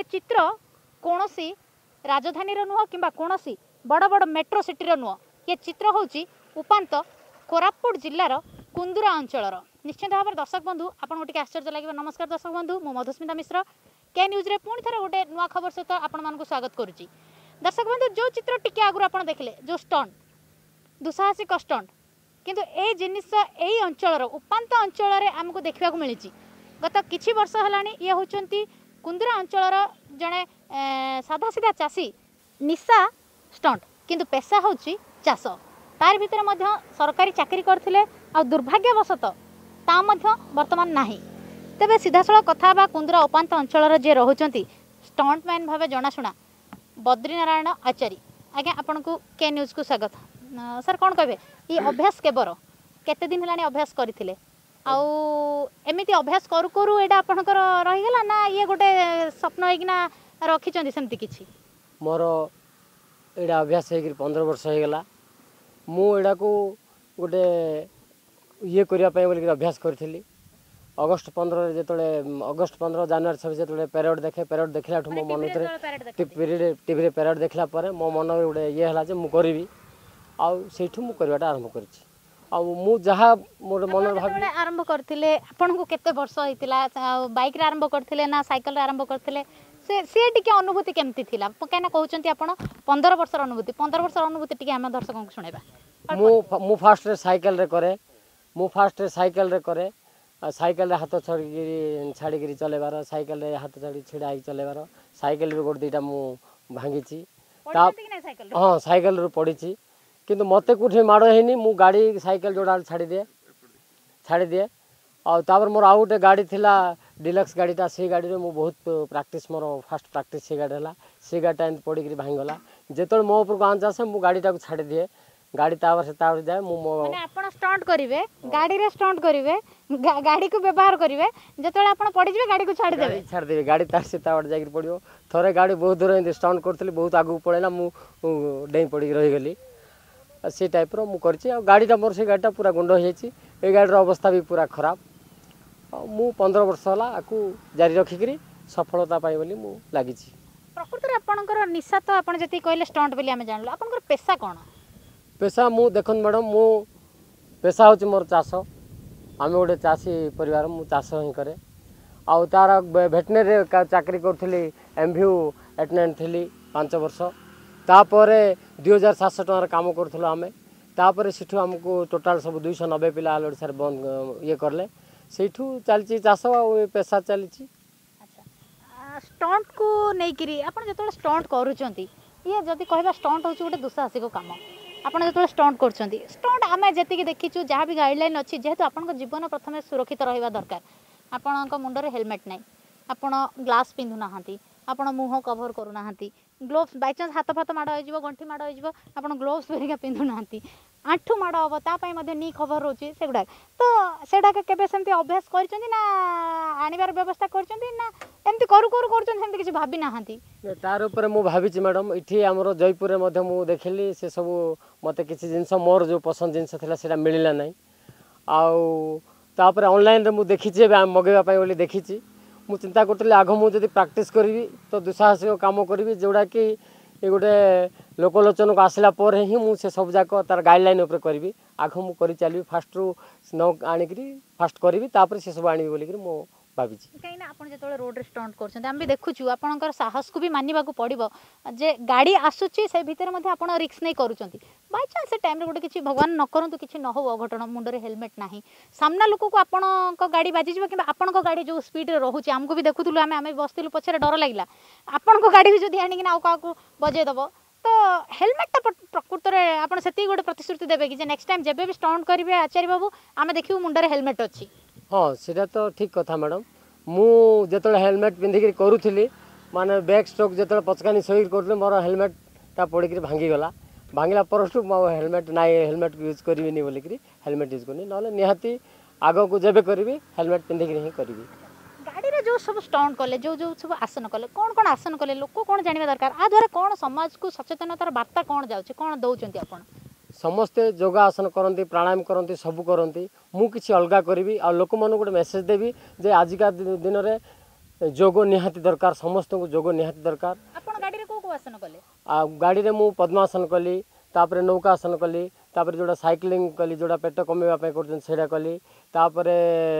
चित्र कौन राजधानी नुह कि कौन बड़ बड़ मेट्रो सिटी नुह ये चित्र हूँ उपात कोरापुट जिलार कुंदुरा अंचल निश्चित भाव में दर्शक बंधु आपको टे आश्चर्य लगे। नमस्कार दर्शक बंधु मु मधुस्मिता मिश्र के न्यूज रे पुणी थे गोटे नुआ खबर सहित आपण स्वागत करुच्ची। दर्शक बंधु जो चित्र टिके आगु आप देखले जो स्टंट दुसाहसिक स्टंट किंतु ए जिनिस यही अंचल उपात अंचल आमको देखा मिली गत किछि वर्ष है ये होती कुंदुरा अंचल जड़े साधा सीधा चाषी निशा स्टंट किंतु पेशा हूँ चाष तार भीतर सरकारी चाकरी करथिले आ दुर्भाग्यवशत ता वर्तमान नाही। तेबे सीधासल कथा बा कुंदुरा उपात अंचल जे रोचंती स्टंटमैन भाव जनाशुना बद्रीनारायण आचार्य आज्ञा आपण को के न्यूज को स्वागत। सर कौन कहे ये अभ्यास केबर केते दिन है अभ्यास करथिले आउ एमिति अभ्यास करू करू एटा आपनकर रहिगला ना ये गोटे स्वप्न होइकिना रखिचंदी सेमति किछि? मोर एटा अभ्यास होइकि 15 वर्ष होइगला। मु एटा को गोटे ये करिया पय बोली अभ्यास करथिली। अगस्त 15 जेतले अगस्त 15 जनवरी 26 जेतले पेरियड देखे पेरियड देखला मो मन भितर टीवी रे पेरियड देखला परे मो मन गोटे ये हला जे मु करिवि आ सेठु मु करबाटा आरंभ करछि। आ मु जहा मोर मन भाबी आरंभ करथिले आपन को केते वर्ष होइतिला बाइक रे आरंभ करथिले ना साइकिल रे आरंभ करथिले से टिके अनुभूति केमती थिला कहना कहउचंती आपन 15 वर्ष अनुभूति 15 वर्ष अनुभूति टिके हम दर्शकों को सुनेबा। मु फास्ट रे साइकिल रे करे मु फास्ट रे साइकिल रे करे साइकिल रे हाथ छाड़ी गिरी चलेबार साइकिल रे हाथ छाड़ी छिड़ा ही चलेबार साइकिल भी गोट दीटा मु भांगीची हाँ साइकिल रू पड़ी किंतु मते कुछ माड़ हैनी मु गाड़ी साइकिल जोड़ा छाड़ी दिए और तापर मोर आउ गोटे गाड़ी थिला डिलक्स गाड़ीटा से गाड़ी रे मु बहुत प्रैक्टिस मोर फास्ट प्रैक्टिस से गाड़ी हला से गाड़ीटा एंत पड़ी गिरी भांगला जेतल मो ऊपर आंच आसे मु गाड़ीटा को छाड़ी दिए गाड़ी तावर से तावर जाए मु माने आपण स्टंट करिवे गाड़ी रे स्टंट करिवे गाड़ी को व्यवहार करिवे जेतले आपण पड़ी जिवे गाड़ी को छाड़ी देबे गाड़ी तार से तावर जाई पड़ियो थरे गाड़ी बहुत दूर एंत स्टंट करथली बहुत आगु पळेला मु डेई पड़ी रही गली से टाइप रो मु करछि। आ गाड़ीटा मोर से गाड़ीटा पूरा गुंड हो जाइछि ए गाड़ी रो अवस्था भी पूरा खराब मु 15 वर्ष होला आकु जारी रखिकरी सफलता पाई बोली मु लागिछि। प्रकृत रे आपनकर निशा तो आपण जति कहले स्टंट बोली हम जानलो आपनकर पेशा कोन? पेशा मु देखन मैडम मु पेशा होछि मोर चाष आमे गोटे चाषी परिवार मु चाष ही करे आ तार भेटनेरी चाकरी करथली एमव्यू एटेंडेंट थली 5 वर्ष तापरे 2700 टका काम करथलो आमे तापरे सिठू हमको टोटाल सब 290 पिला आल ओडिसा बंद ये करले सेठू चलची चाष आ पेशा चलची। अच्छा स्टंट को नै करी आपण जतले स्टंट करूचंती ये जदी कहबा स्टंट होछि गोटे दुसाहसिक काम आपण जो स्टंट करछंती स्टंट आमे जति देखीचु जहाँ भी गाइडलाइन अच्छी जेहेतु आपण जीवन प्रथम सुरक्षित रहिबा दरकार आपण मुंडरे हेलमेट नाही आपण ग्लास पिंधु नाहांती आपण मुह कवर करू नाहांती ग्लोव्स बाय चांस हाथ फाथ माड़ हो गंठी माड़ हो आपण ग्लोव्स बेरिका पिंधु नाहांती आंठू माड़ हम तापाई नी खबर रोचे सेगुडा तो सेडा केबे सेमती अभ्यास करछंती ना आनिबार व्यवस्था करछंती ना एमती करू करू करछंती सेमती किछि भाबी नाहांती? तार ऊपर मु भाबिछि मैडम इठी हमरो जयपुर रे मध्य मु देखिली से सब मते किछि जिंस मोर जो पसंद जिंस थिला सेडा मिलिला नाही आउ तापर ऑनलाइन रे मु देखिछि मगेबा पई बोली देखिछि मु चिंता करतले आगो मु जदी प्रैक्टिस करबी तो दुसाहसिक काम करबी जोड़ा कि ये गोटे लोकलोचन को आसला पर ही मु से सब जाक तार गाइडलाइन ऊपर करबी आगो मु करि चलबी फास्ट रु न आनिकरी फास्ट करबी तापर से सब आनी बोली करी मु भाबिछि। कहीं ना आपण जेतले रोड रे स्टंट करछन हम भी देखुछु आपनकर साहस को भी मानिबा को पड़िबो जे गाड़ी आसुची से भीतर मध्ये आपण रिस्क नै करूचंती बाय चांस से टाइम रे गोटे किछि भगवान न करंतु किछि न हो अघटन मुंडरे हेलमेट नाही सामना लोक को आपणक गाड़ी बाजी जिवो कि आपणक गाड़ी जो स्पीड रे रहूची हमको भी देखुतलु आमे बसतिलु पछरे डर लागिला आपणक गाड़ी भी जदी आनी कि ना का को बजे दबो तो हेलमेट प्रकृत रे आपण सेती गोटे प्रतिश्रुति देबे कि जे नेक्स्ट टाइम जेबे भी स्टंट करिवे आचार्य बाबू आमे देखियो मुंडरे हेलमेट अछि। हाँ सीटा तो ठीक कथा मैडम मु जेतले हेलमेट पिंधिक करूली माने बैक स्ट्रोक जेतले पचकानी सही कर मोर हेलमेट ता पड़ी भांगी गला भांगला परठू मो हेलमेट ना हेलमेट यूज करी बोलिक हेलमेट यूज करनी ना निहाती आग को जेबे करी हेलमेट पिंधिक ही करी। गाड़ी रे जो सब स्टंट कले जो जो सब आसन कले कौन आसन कले लोक कौन जानवा दरकार आ द्वारा कौन समाज को सचेतनतार वार्ता कौन जाउछे कौन दउचंती आपण? समस्ते योगासन करती प्राणायाम करती सब करती मु किसी अलग करी आ लोक मन गोटे मेसेज देवी जे आजिका दिन में जोग निहाती दरकार समस्त को जोग निहाती दरकार आपण गाड़ी रे को आसन कले आ गाड़ी रे मु पद्मासन कली तापर नौकासन कली तापर जोड़ा साइक्लिंग कली जोड़ा पेट कमेवा पे करछन सेडा कली तापर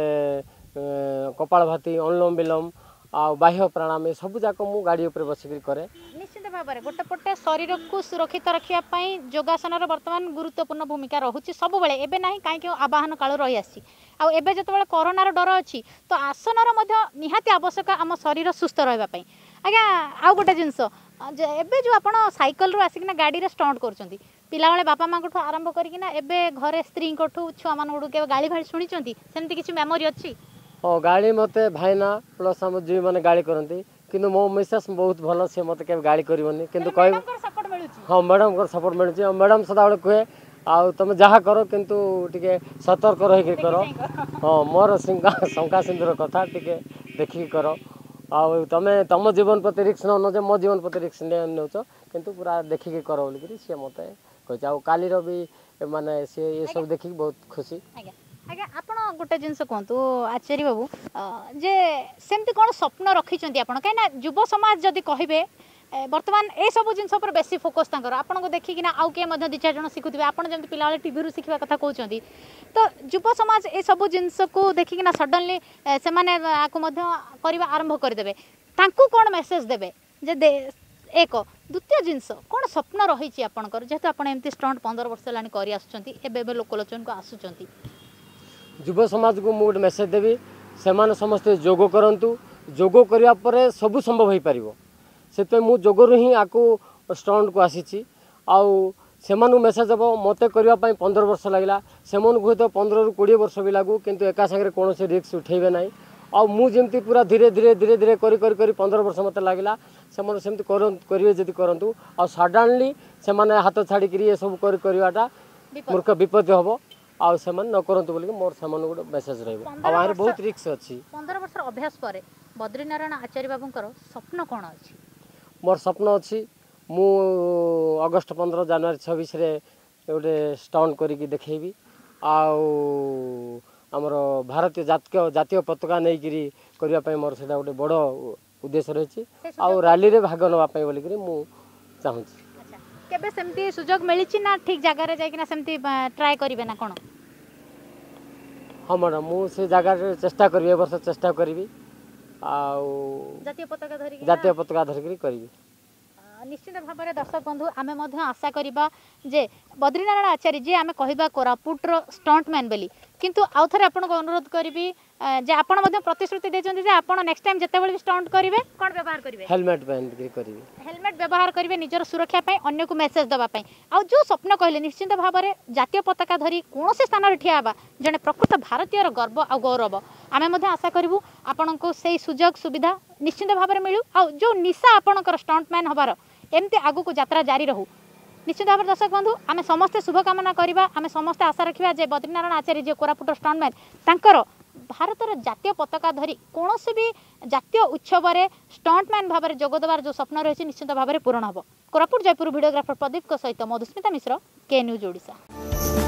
कपालभाति अनुलोम विलोम आ बाह्य प्राणायाम सब जाक मु गाड़ी ऊपर बसिक करे निश्चित भाव में गोटे पटे शरीर को सुरक्षित रखा योगासन वर्तमान गुरुत्वपूर्ण भूमिका रोचे सब बेले एबे नहीं कहीं आवाहन काल रही आसी आबे जो कोरोनार डर अच्छी तो आसनर निहाती आवश्यक आम शरीर सुस्थ रही आज्ञा आउ गोटे जिनस एबे जो आप साइकल रू आसिक गाड़ी रे स्टंट कर पिला बेले बापा माँ आरंभ करना एबे घरे स्त्री छुआ मान गाड़ी भाड़ी शुणी सेमती किसी मेमोरी अच्छी हाँ गाड़ी मत भाईना प्लस आम जी मैंने गाड़ी करती किंतु मो मिसेस बहुत भल सी मत के गाड़ी करनी किंतु कह हाँ मैडम को सपोर्ट मिलूँ मैडम सदा बेले कहे आउ तुम जहाँ कर किंतु टिके सतर्क रही कर हाँ मोर शंका सिंधुर कथा टिके देखिक कर आउ तुम तुम जीवन प्रति रिक्स न मो जीवन प्रति रिक्स नौ किंतु पूरा देखिक कर बोलिकी सी मत कही आउ काली भी माने सी ये सब देखिक बहुत खुशी आज्ञा आपण गोटे जिनस कहतु आचार्य बाबू जे सेमती कौन स्वप्न रखिंट आप कहीं युव समाज जदि कहे बर्तमान ए सब जिन बेसी फोकस आपन को देखिकिना आउ किए दि चार जन शिखुवे आपड़ जमी पिला टीवी शिखा कथा कहते तो युव समाज ए सब जिनस को देखिकिना सडनली से करवा आरंभ करदे कौन मेसेज देवे जे एक द्वितीय जिनस कौन स्वप्न रही आपंकर जेहेतु आप स्टंट 15 वर्ष है कर आसुँच लोकलोचन को आसुँच युव समाज को मुझे मेसेज देवी से समस्ते जोग करूँ जोग करने सब संभव हो पार से मुझ जोगु ही आपको स्टंट को आसी आउ से मेसेज हे मत करने 15 वर्ष लगला से हूँ तो 15 ରୁ 20 वर्ष भी लगू किंतु एका सागर कौन से रिस्क उठेबे ना आउ मुझे पूरा धीरे धीरे धीरे धीरे कर 15 वर्ष मत लगला से करेंगे जदि करूँ आ सडनली से हाथ छाड़ी ये सब करवाटा मूर्ख विपत्ति हम आउ से न करंतु बोली मोर से गोटे मेसेज रही बहुत रिस्क अच्छी 15 वर्ष अभ्यास पर बद्रीनारायण आचार्य बाबूंकर स्वप्न कौन अच्छी मोर स्वप्न अच्छी मु अगस्ट 15 जनवरी 26 रे गोटे स्टंट करिकी देखेबी आउ हमर भारतीय जातीय पताका नहीं करी मोर से गोटे बड़ उद्देश्य रही आउ रैली रे भाग नवा बोलिकी मु चाहूँ केबे सेमती सुजोग मिली ना ठीक जगह जाइकिना सेमती ट्राई करिवे ना कोन हाँ मैडम मु से जगह चेष्टा करी वर्ष चेष्टा करी जातीय पताका धरिकी करी निश्चित भाव में दर्शक बंधु आमे आशा करवा जे बद्रीनारायण आचार्य जी आमे कहबा कोरापुटर स्टंटमैन बोली किंतु आउ थे आपको अनुरोध करी जे आपण प्रतिश्रुति देछन्ती जे आपण नेक्स्ट टाइम जते बेले स्टंट करिवे कोन व्यवहार करिवे हेलमेट पहन के करिवे हेलमेट व्यवहार करिवे निजर सुरक्षा पई अन्य को मेसेज दबा पई आ जो स्वप्न कहले निश्चित भाव में जातीय पताका धरी कौन से स्थान ठिया हेबा जने प्रकृत भारतीयर गर्व आ गौरव आमे आशा करूँ आपण को से सुजोग सुविधा निश्चित भाव में मिलू आ जो निशा आपणकर स्टंटमैन हबार एमती आगु को यात्रा जारी रहू निश्चित भाव दर्शक बंधु आमे समस्ते शुभकामना करवा आमे समस्ते आशा रखा जे बद्रीनारायण आचार्य जे कोरापुट स्टंटमैन तांकर भारतर जातीय पताका धरी कौन भी जातीय उत्सव स्टंटमैन भाव में जोगदेवार जो स्वप्न रही निश्चित भाव में पूरण हम कोरापुट जयपुर भिडियोग्राफर प्रदीप सहित मधुस्मिता मिश्र के न्यूज ओडिशा।